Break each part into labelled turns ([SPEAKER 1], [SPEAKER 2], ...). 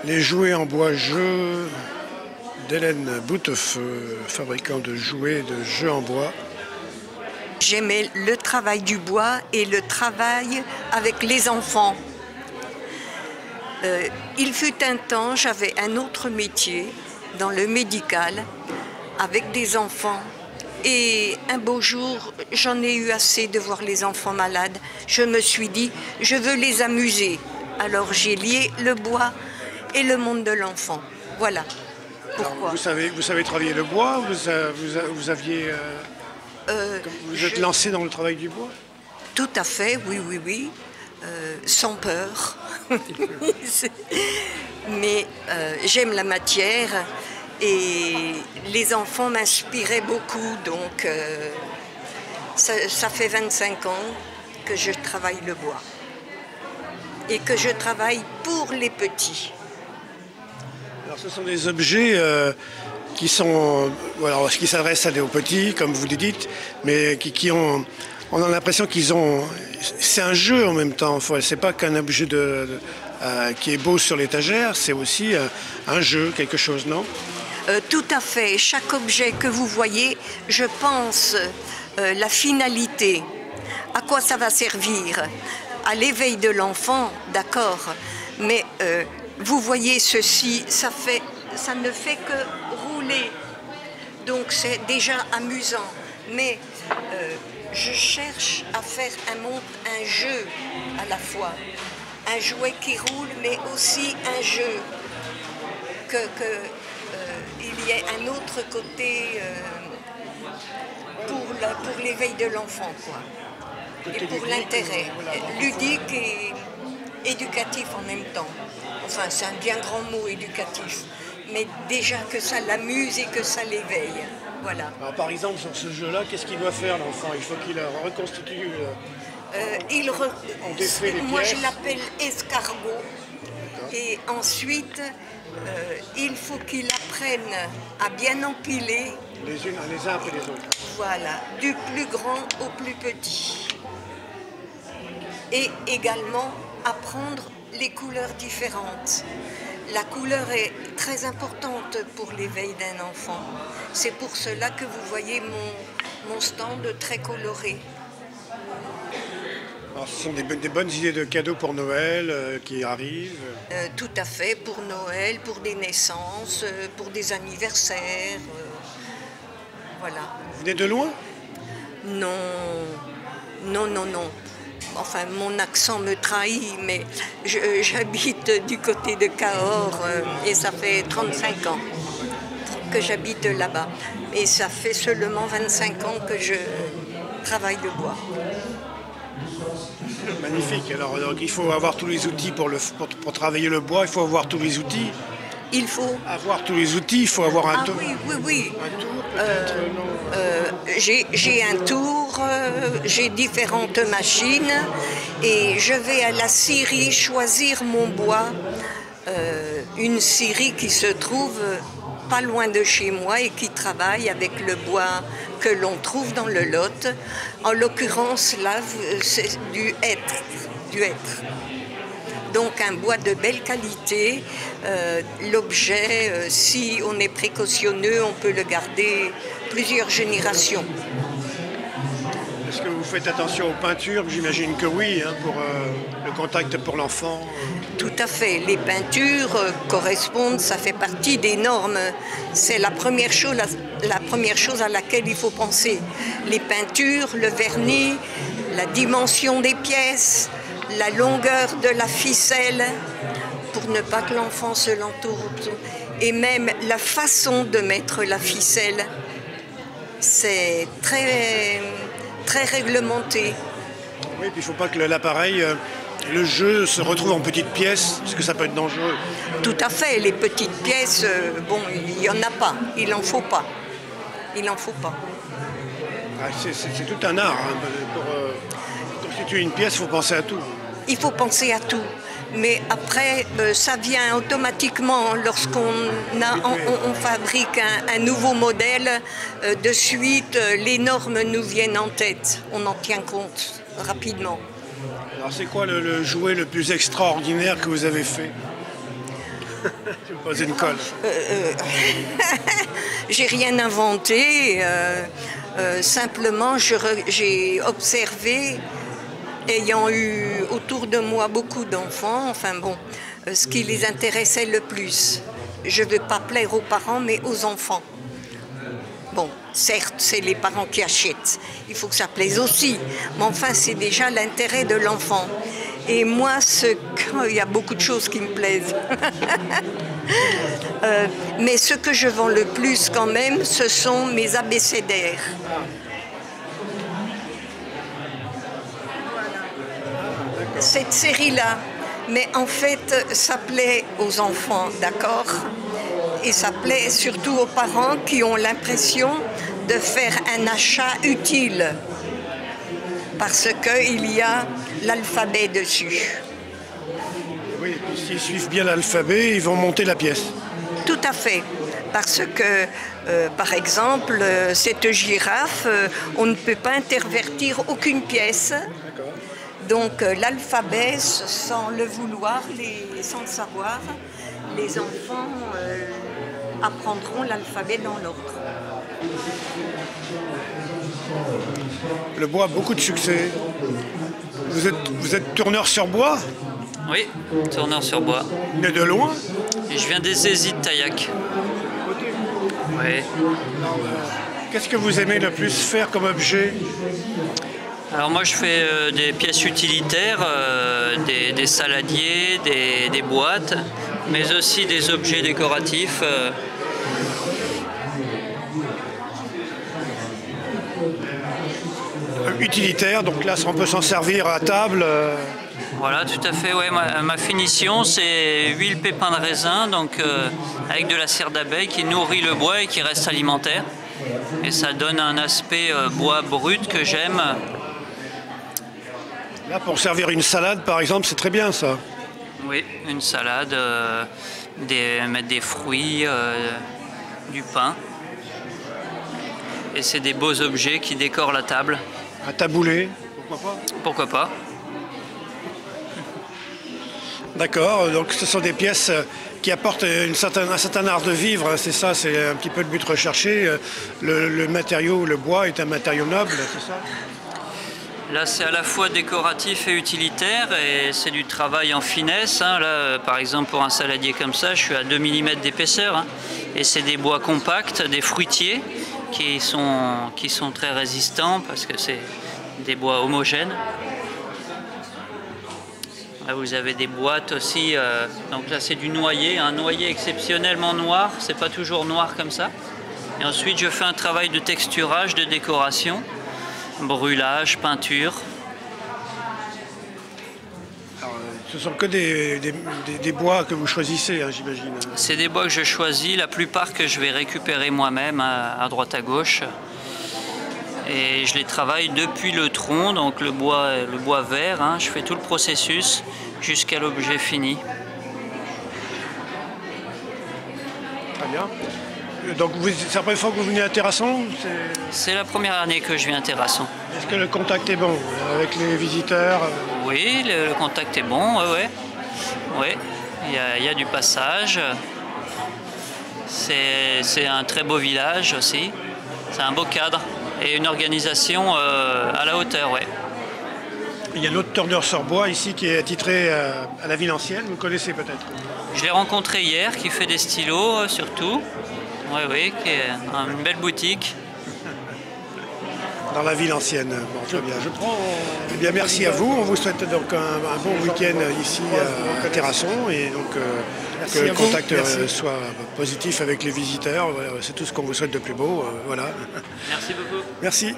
[SPEAKER 1] Les jouets en bois jeux d'Hélène Boutefeu, fabricant de jouets et de jeux en bois.
[SPEAKER 2] J'aimais le travail du bois et le travail avec les enfants. Il fut un temps, j'avais un autre métier dans le médical avec des enfants. Et un beau jour, j'en ai eu assez de voir les enfants malades. Je me suis dit, je veux les amuser. Alors j'ai lié le bois et le monde de l'enfant. Voilà pourquoi.
[SPEAKER 1] Alors, vous savez travailler le bois, vous aviez... vous êtes lancé dans le travail du bois?
[SPEAKER 2] Tout à fait, oui, oui, oui. Sans peur. Mais j'aime la matière et les enfants m'inspiraient beaucoup. Donc ça fait 25 ans que je travaille le bois et que je travaille pour les petits.
[SPEAKER 1] Alors ce sont des objets qui sont, alors, qui s'adressent aux petits, comme vous le dites, mais on a l'impression qu'ils ont... C'est un jeu en même temps, c'est pas qu'un objet qui est beau sur l'étagère, c'est aussi un jeu, quelque chose, non?
[SPEAKER 2] Tout à fait. Chaque objet que vous voyez, je pense la finalité, à quoi ça va servir, à l'éveil de l'enfant, d'accord, mais vous voyez ceci, ça ne fait que rouler, donc c'est déjà amusant, mais je cherche à faire un jeu à la fois, un jouet qui roule, mais aussi un jeu, il y ait un autre côté pour l'éveil de l'enfant, quoi, et pour l'intérêt, ludique et éducatif en même temps. Enfin, c'est un bien grand mot, éducatif, mais déjà que ça l'amuse et que ça l'éveille. Voilà.
[SPEAKER 1] Alors, par exemple, sur ce jeu-là, qu'est-ce qu'il doit faire, l'enfant? Il faut qu'il reconstitue...
[SPEAKER 2] moi, je l'appelle escargot. Et ensuite, il faut qu'il apprenne à bien empiler.
[SPEAKER 1] Les uns après les autres.
[SPEAKER 2] Voilà, du plus grand au plus petit. Et également apprendre les couleurs différentes. La couleur est très importante pour l'éveil d'un enfant. C'est pour cela que vous voyez mon stand très coloré.
[SPEAKER 1] Alors, ce sont des bonnes idées de cadeaux pour Noël qui arrivent.
[SPEAKER 2] Tout à fait, pour Noël, pour des naissances, pour des anniversaires. Voilà.
[SPEAKER 1] Vous venez de loin?
[SPEAKER 2] Non, non, non, non. Enfin, mon accent me trahit, mais j'habite du côté de Cahors et ça fait 35 ans que j'habite là-bas. Et ça fait seulement 25 ans que je travaille le bois.
[SPEAKER 1] Magnifique. Alors, il faut avoir tous les outils pour travailler le bois, il faut avoir tous les outils.
[SPEAKER 2] Il faut
[SPEAKER 1] avoir tous les outils, il faut avoir un tour.
[SPEAKER 2] Oui, oui, oui.
[SPEAKER 1] Un tour, peut-être, non.
[SPEAKER 2] J'ai un tour, j'ai différentes machines et je vais à la scierie choisir mon bois. Une scierie qui se trouve pas loin de chez moi et qui travaille avec le bois que l'on trouve dans le Lot. En l'occurrence, là, c'est du hêtre. Donc un bois de belle qualité. L'objet, si on est précautionneux, on peut le garder plusieurs générations.
[SPEAKER 1] Est-ce que vous faites attention aux peintures? J'imagine que oui, hein, pour le contact pour l'enfant.
[SPEAKER 2] Tout à fait. Les peintures correspondent, ça fait partie des normes. C'est la première chose à laquelle il faut penser. Les peintures, le vernis, la dimension des pièces, la longueur de la ficelle, pour ne pas que l'enfant se l'entoure. Et même la façon de mettre la ficelle, c'est très, très réglementé.
[SPEAKER 1] Oui, puis il ne faut pas que l'appareil, le jeu se retrouve en petites pièces, parce que ça peut être dangereux.
[SPEAKER 2] Tout à fait. Les petites pièces, bon, il n'y en a pas. Il n'en faut pas. Il n'en faut pas.
[SPEAKER 1] Ah, c'est tout un art. Hein, pour constituer une pièce, il faut penser à tout.
[SPEAKER 2] Il faut penser à tout. Mais après, ça vient automatiquement lorsqu'on fabrique un nouveau modèle. De suite, les normes nous viennent en tête. On en tient compte rapidement.
[SPEAKER 1] Alors c'est quoi le jouet le plus extraordinaire que vous avez fait? Je me pose une colle.
[SPEAKER 2] J'ai rien inventé. Simplement, j'ai observé, ayant eu autour de moi beaucoup d'enfants, enfin bon, ce qui les intéressait le plus. Je ne veux pas plaire aux parents, mais aux enfants. Bon, certes, c'est les parents qui achètent. Il faut que ça plaise aussi. Mais enfin, c'est déjà l'intérêt de l'enfant. Et moi, il y a beaucoup de choses qui me plaisent. Mais ce que je vends le plus quand même, ce sont mes abécédaires. Cette série-là, mais en fait, ça plaît aux enfants, d'accord? Et ça plaît surtout aux parents qui ont l'impression de faire un achat utile parce qu'il y a l'alphabet dessus.
[SPEAKER 1] Oui, s'ils suivent bien l'alphabet, ils vont monter la pièce.
[SPEAKER 2] Tout à fait. Parce que, par exemple, cette girafe, on ne peut pas intervertir aucune pièce. Donc l'alphabet, sans le vouloir, sans le savoir, les enfants apprendront l'alphabet dans l'ordre.
[SPEAKER 1] Le bois a beaucoup de succès. Vous êtes tourneur sur bois?
[SPEAKER 3] Oui, tourneur sur bois.
[SPEAKER 1] Mais de loin?
[SPEAKER 3] Et je viens des Aisies de Taillac. Oui.
[SPEAKER 1] Qu'est-ce que vous aimez le plus faire comme objet?
[SPEAKER 3] Alors moi je fais des pièces utilitaires, des saladiers, des boîtes, mais aussi des objets décoratifs.
[SPEAKER 1] Utilitaire, donc là on peut s'en servir à table.
[SPEAKER 3] Voilà, tout à fait. Ouais, ma finition, c'est huile pépin de raisin, donc avec de la cire d'abeille qui nourrit le bois et qui reste alimentaire. Et ça donne un aspect bois brut que j'aime.
[SPEAKER 1] Là, pour servir une salade, par exemple, c'est très bien ça.
[SPEAKER 3] Oui, une salade, mettre des fruits, du pain. Et c'est des beaux objets qui décorent la table.
[SPEAKER 1] À taboulet, pourquoi pas?
[SPEAKER 3] Pourquoi pas?
[SPEAKER 1] D'accord, donc ce sont des pièces qui apportent un certain art de vivre, hein, c'est ça, c'est un petit peu le but recherché. Le matériau, le bois est un matériau noble, c'est ça?
[SPEAKER 3] Là, c'est à la fois décoratif et utilitaire, et c'est du travail en finesse. Hein. Là, par exemple, pour un saladier comme ça, je suis à 2 mm d'épaisseur. Hein. Et c'est des bois compacts, des fruitiers, qui sont très résistants, parce que c'est des bois homogènes. Là, vous avez des boîtes aussi. Donc là, c'est du noyer, un noyer exceptionnellement noir. C'est pas toujours noir comme ça. Et ensuite, je fais un travail de texturage, de décoration. Brûlage, peinture.
[SPEAKER 1] Alors, ce sont que des bois que vous choisissez, hein, j'imagine.
[SPEAKER 3] C'est des bois que je choisis, la plupart que je vais récupérer moi-même à droite à gauche. Et je les travaille depuis le tronc, donc le bois vert. Hein, je fais tout le processus jusqu'à l'objet fini.
[SPEAKER 1] Très bien. Donc c'est la première fois que vous venez à Terrasson?
[SPEAKER 3] C'est la première année que je viens à Terrasson.
[SPEAKER 1] Est-ce que le contact est bon avec les visiteurs?
[SPEAKER 3] Oui, le contact est bon, oui. Il y a du passage. C'est un très beau village aussi. C'est un beau cadre et une organisation à la hauteur, ouais.
[SPEAKER 1] Il y a l'autre tourneur sur bois ici qui est attitré à la ville ancienne, vous connaissez peut-être?
[SPEAKER 3] Je l'ai rencontré hier, qui fait des stylos surtout. Oui, qui est une belle boutique.
[SPEAKER 1] Dans la ville ancienne. Bon, très bien. Eh bien, merci à vous. On vous souhaite donc un bon week-end ici à Terrasson et donc que le contact soit positif avec les visiteurs. C'est tout ce qu'on vous souhaite de plus beau. Voilà.
[SPEAKER 3] Merci beaucoup.
[SPEAKER 1] Merci.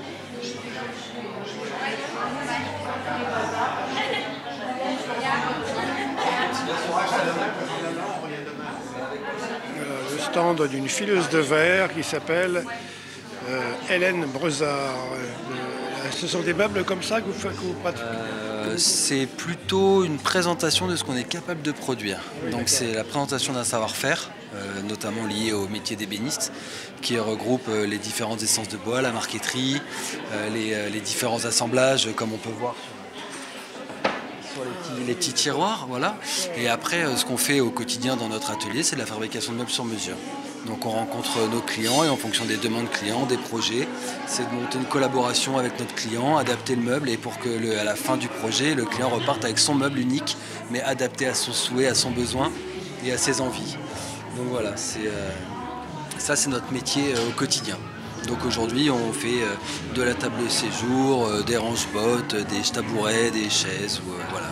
[SPEAKER 1] Le stand d'une fileuse de verre qui s'appelle Hélène Brezard. Ce sont des meubles comme ça que vous pratiquez?
[SPEAKER 4] C'est plutôt une présentation de ce qu'on est capable de produire. Donc c'est la présentation d'un savoir-faire, notamment lié au métier d'ébéniste, qui regroupe les différentes essences de bois, la marqueterie, les différents assemblages, comme on peut voir sur les petits tiroirs, voilà. Et après, ce qu'on fait au quotidien dans notre atelier, c'est de la fabrication de meubles sur mesure. Donc on rencontre nos clients et en fonction des demandes clients, des projets, c'est de monter une collaboration avec notre client, adapter le meuble et pour que à la fin du projet, le client reparte avec son meuble unique, mais adapté à son souhait, à son besoin et à ses envies. Donc voilà, ça c'est notre métier au quotidien. Donc aujourd'hui on fait de la table de séjour, des range-bottes, des tabourets, des chaises, voilà.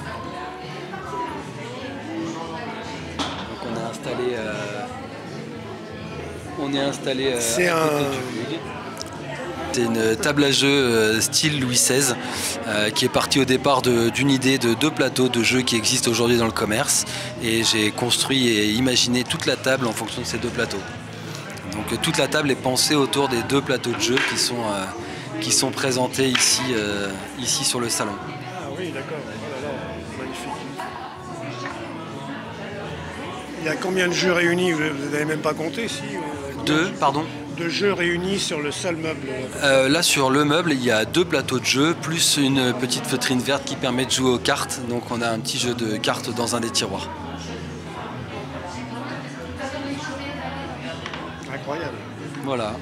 [SPEAKER 4] Donc on est installé
[SPEAKER 1] C'est
[SPEAKER 4] à côté du Bug. C'est une table à jeu style Louis XVI qui est partie au départ d'une idée de 2 plateaux de jeux qui existent aujourd'hui dans le commerce et j'ai construit et imaginé toute la table en fonction de ces 2 plateaux. Donc toute la table est pensée autour des 2 plateaux de jeu qui sont présentés ici sur le salon.
[SPEAKER 1] Ah oui, d'accord. Oh là là, magnifique. Il y a combien de jeux réunis? Vous n'avez même pas compté si
[SPEAKER 4] 2, pardon?
[SPEAKER 1] De jeux réunis sur le seul meuble?
[SPEAKER 4] Là sur le meuble il y a 2 plateaux de jeu plus une petite feutrine verte qui permet de jouer aux cartes. Donc on a un petit jeu de cartes dans un des tiroirs.
[SPEAKER 1] Incroyable.
[SPEAKER 4] Voilà.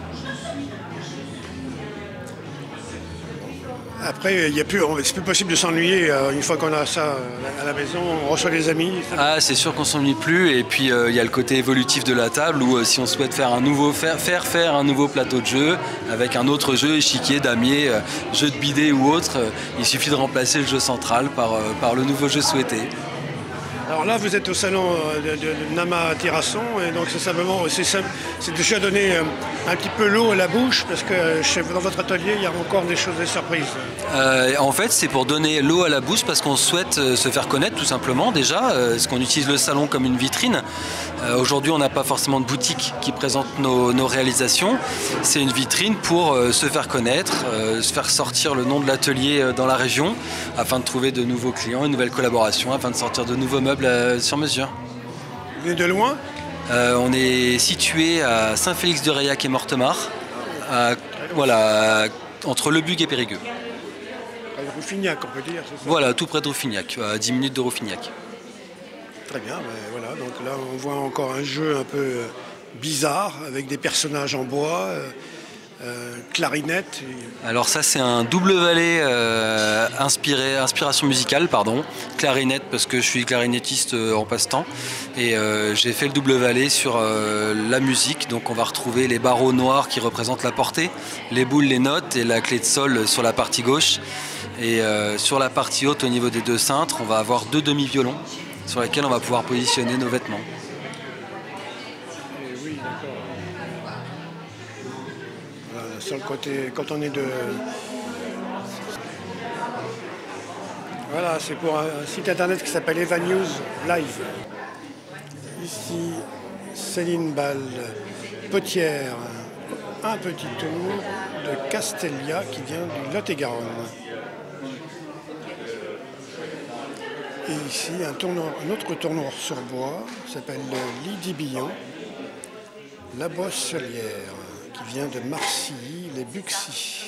[SPEAKER 1] Après, c'est plus possible de s'ennuyer une fois qu'on a ça à la maison, on reçoit des amis.
[SPEAKER 4] Ah, c'est sûr qu'on s'ennuie plus. Et puis il y a le côté évolutif de la table où si on souhaite faire un nouveau plateau de jeu avec un autre jeu, échiquier, damier, jeu de bidet ou autre, il suffit de remplacer le jeu central par le nouveau jeu souhaité.
[SPEAKER 1] Alors là, vous êtes au salon de Nama Terrasson et donc c'est simplement, c'est déjà donner un petit peu l'eau à la bouche parce que dans votre atelier, il y a encore des choses, des surprises.
[SPEAKER 4] En fait, c'est pour donner l'eau à la bouche parce qu'on souhaite se faire connaître tout simplement déjà, parce qu'on utilise le salon comme une vitrine. Aujourd'hui, on n'a pas forcément de boutique qui présente nos réalisations. C'est une vitrine pour se faire connaître, se faire sortir le nom de l'atelier dans la région afin de trouver de nouveaux clients, une nouvelle collaboration, afin de sortir de nouveaux meubles sur mesure.
[SPEAKER 1] Vous venez de loin?
[SPEAKER 4] On est situé à Saint-Félix-de-Réac et Mortemart, voilà, entre Le Bug et Périgueux.
[SPEAKER 1] Près de Rouffignac, on peut dire, c'est ça?
[SPEAKER 4] Voilà, tout près de Rouffignac, à 10 minutes de Rouffignac.
[SPEAKER 1] Très bien, voilà, donc là on voit encore un jeu un peu bizarre avec des personnages en bois, clarinette.
[SPEAKER 4] Alors ça c'est un double valet inspiration musicale, pardon. Clarinette parce que je suis clarinettiste en passe-temps et j'ai fait le double valet sur la musique. Donc on va retrouver les barreaux noirs qui représentent la portée, les boules, les notes et la clé de sol sur la partie gauche. Et sur la partie haute au niveau des 2 cintres, on va avoir 2 demi-violons sur lesquels on va pouvoir positionner nos vêtements.
[SPEAKER 1] Et oui, d'accord. Voilà, sur le côté, quand on est de... Voilà, c'est pour un site internet qui s'appelle Eva News Live. Ici, Céline Ball, Potière, un petit tour de Castellia qui vient du Lot-et-Garonne. Et ici, un autre tournoi sur bois, s'appelle Lydie Billon, La Boisselière, qui vient de Marcilly, les Buxy.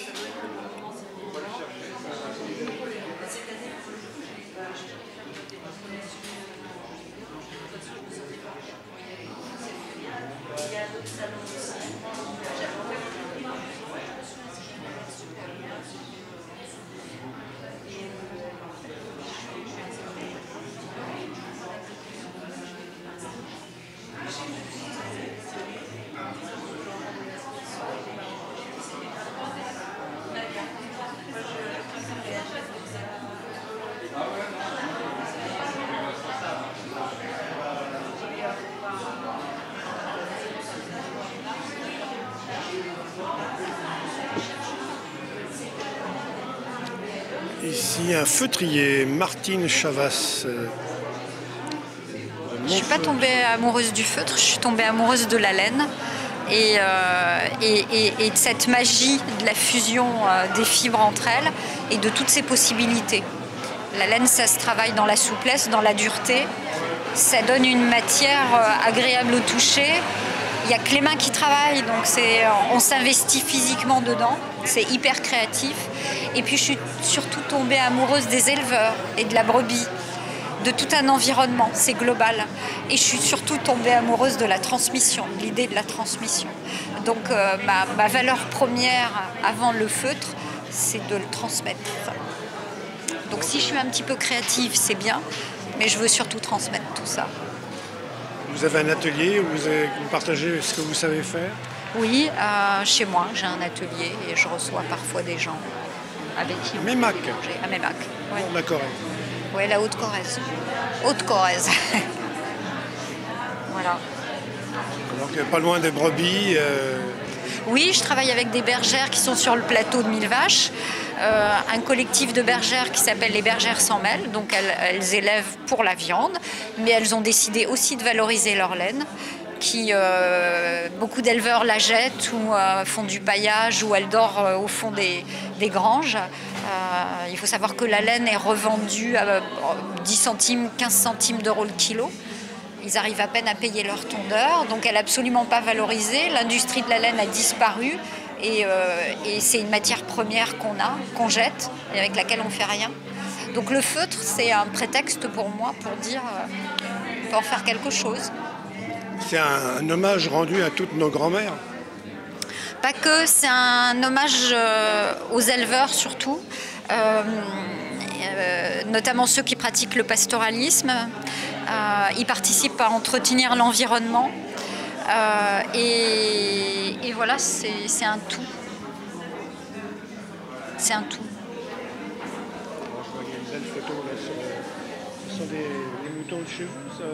[SPEAKER 1] Ici, un feutrier, Martine Chavas.
[SPEAKER 5] Je ne suis pas tombée amoureuse du feutre, je suis tombée amoureuse de la laine et de cette magie de la fusion des fibres entre elles et de toutes ces possibilités. La laine, ça se travaille dans la souplesse, dans la dureté. Ça donne une matière agréable au toucher. Il n'y a que les mains qui travaillent, donc on s'investit physiquement dedans. C'est hyper créatif. Et puis je suis surtout tombée amoureuse des éleveurs et de la brebis. de tout un environnement, c'est global. Et je suis surtout tombée amoureuse de la transmission, de l'idée de la transmission. Donc ma valeur première avant le feutre, c'est de le transmettre. Donc si je suis un petit peu créative, c'est bien, mais je veux surtout transmettre tout ça.
[SPEAKER 1] Vous avez un atelier où vous partagez ce que vous savez faire?
[SPEAKER 5] Oui, chez moi, j'ai un atelier et je reçois parfois des gens avec qui on
[SPEAKER 1] Mémac.
[SPEAKER 5] peut manger. À Mémac, oui.
[SPEAKER 1] La Corrèze.
[SPEAKER 5] Oui, la Haute-Corrèze. Haute-Corrèze. Voilà.
[SPEAKER 1] Donc pas loin des brebis.
[SPEAKER 5] Oui, je travaille avec des bergères qui sont sur le plateau de Mille Vaches, un collectif de bergères qui s'appelle les Bergères sans mêle. Donc elles élèvent pour la viande, mais elles ont décidé aussi de valoriser leur laine. Beaucoup d'éleveurs la jettent ou font du paillage ou elle dort au fond des granges. Il faut savoir que la laine est revendue à 10 centimes, 15 centimes d'euros le kilo. Ils arrivent à peine à payer leur tondeur, donc elle n'est absolument pas valorisée. L'industrie de la laine a disparu et c'est une matière première qu'on jette et avec laquelle on ne fait rien. Donc le feutre, c'est un prétexte pour moi pour dire on peut en faire quelque chose.
[SPEAKER 1] C'est un hommage rendu à toutes nos grand-mères.
[SPEAKER 5] Pas que, c'est un hommage aux éleveurs surtout, notamment ceux qui pratiquent le pastoralisme. Ils participent à entretenir l'environnement et voilà, c'est un tout. C'est un tout.
[SPEAKER 1] Je vois qu'il y a une belle photo là sur des moutons de chez vous. Ça...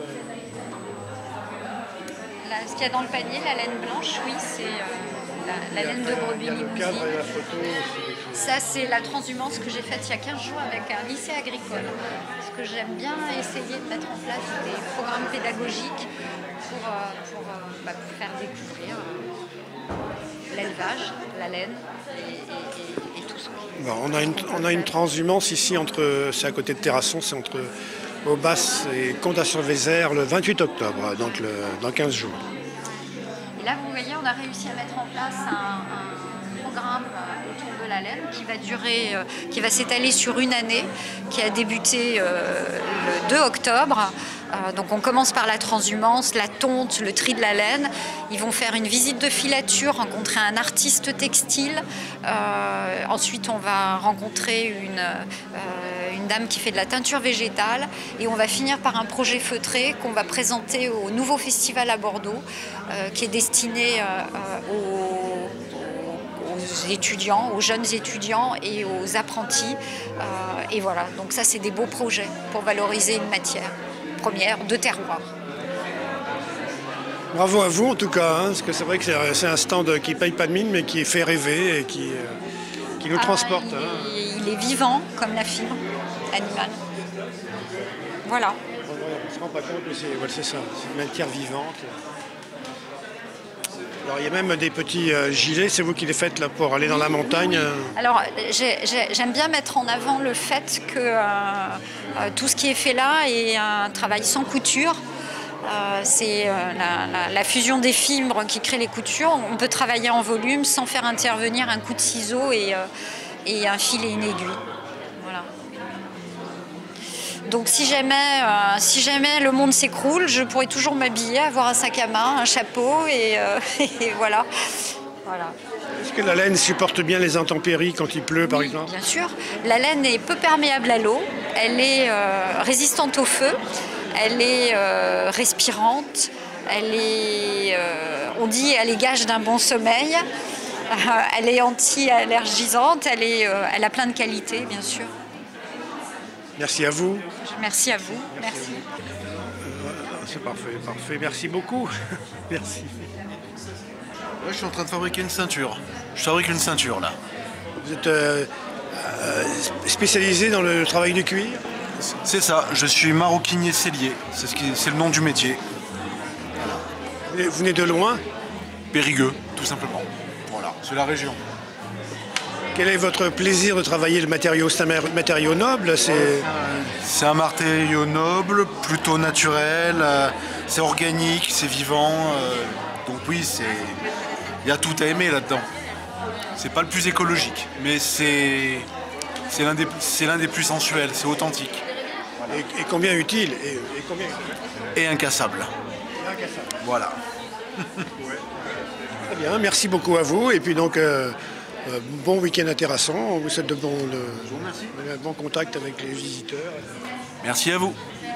[SPEAKER 5] Là, ce qu'il y a dans le panier, la laine blanche, oui, c'est la laine de brebis limousine.
[SPEAKER 1] Le cadre et la photo.
[SPEAKER 5] Ça, c'est la transhumance que j'ai faite il y a 15 jours avec un lycée agricole. Parce que j'aime bien essayer de mettre en place des programmes pédagogiques pour faire découvrir l'élevage, la laine et tout ça.
[SPEAKER 1] Bon, on a une transhumance ici, c'est à côté de Terrasson, c'est entre Aubas et Condat-sur-Vézère le 28 octobre, donc dans 15 jours.
[SPEAKER 5] Et là, vous voyez, on a réussi à mettre en place un programme autour de la laine qui va s'étaler sur une année, qui a débuté le 2 octobre. Donc on commence par la transhumance, la tonte, le tri de la laine. Ils vont faire une visite de filature, rencontrer un artiste textile. Ensuite, on va rencontrer une dame qui fait de la teinture végétale. Et on va finir par un projet feutré qu'on va présenter au nouveau festival à Bordeaux, qui est destiné aux étudiants, aux jeunes étudiants et aux apprentis. Et voilà, donc ça c'est des beaux projets pour valoriser une matière première de terroir.
[SPEAKER 1] Bravo à vous en tout cas, parce que c'est vrai que c'est un stand qui ne paye pas de mine mais qui fait rêver et qui nous transporte.
[SPEAKER 5] Il est vivant comme la fibre animale. Voilà.
[SPEAKER 1] On ne se rend pas compte, mais c'est ça, c'est une matière vivante. Alors il y a même des petits gilets, c'est vous qui les faites là pour aller dans la montagne.
[SPEAKER 5] Alors j'aime bien mettre en avant le fait que tout ce qui est fait là est un travail sans couture. C'est la fusion des fibres qui crée les coutures. On peut travailler en volume sans faire intervenir un coup de ciseau et un fil et une aiguille. Voilà. Donc si jamais le monde s'écroule, je pourrais toujours m'habiller, avoir un sac à main, un chapeau et voilà.
[SPEAKER 1] Est-ce que la laine supporte bien les intempéries quand il pleut par exemple?
[SPEAKER 5] Bien sûr. La laine est peu perméable à l'eau, elle est résistante au feu, elle est respirante, on dit elle est gage d'un bon sommeil, elle est anti-allergisante, elle a plein de qualités bien sûr.
[SPEAKER 1] Merci à vous.
[SPEAKER 5] Merci à vous. Merci.
[SPEAKER 1] C'est parfait. Merci beaucoup. Merci.
[SPEAKER 6] Ouais, je suis en train de fabriquer une ceinture. Je fabrique une ceinture là.
[SPEAKER 1] Vous êtes spécialisé dans le travail du cuir?
[SPEAKER 6] C'est ça, je suis maroquinier sellier. C'est le nom du métier.
[SPEAKER 1] Vous venez de loin?
[SPEAKER 6] Périgueux, tout simplement. Voilà, c'est la région.
[SPEAKER 1] Quel est votre plaisir de travailler le matériau? C'est un matériau noble?
[SPEAKER 6] C'est un matériau noble, plutôt naturel, c'est organique, c'est vivant. Donc oui, il y a tout à aimer là-dedans. C'est pas le plus écologique, mais c'est l'un des plus sensuels, c'est authentique. Voilà.
[SPEAKER 1] Et combien utile. Et combien
[SPEAKER 6] Et incassable. Voilà.
[SPEAKER 1] Très bien, merci beaucoup à vous. Et puis donc, bon week-end à Terrasson. On vous souhaite de bon contact avec les visiteurs.
[SPEAKER 6] Merci à vous.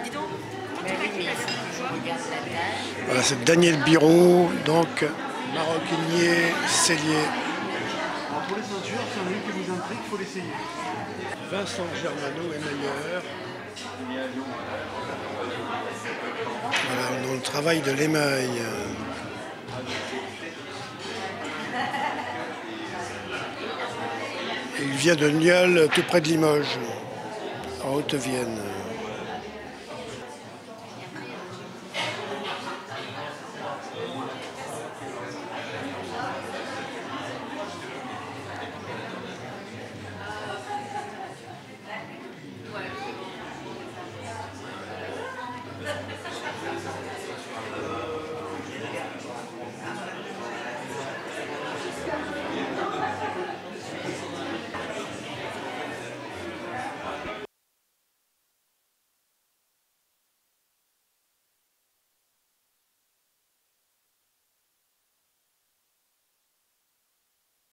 [SPEAKER 1] Voilà, c'est Daniel Biro, donc maroquinier, sellier.
[SPEAKER 6] Pour les ceintures, c'est un huile qui vous intrigue, il faut l'essayer.
[SPEAKER 1] Vincent Germano, émailleur. Voilà, dans le travail de l'émail. Il vient de Nieul, tout près de Limoges, en Haute-Vienne.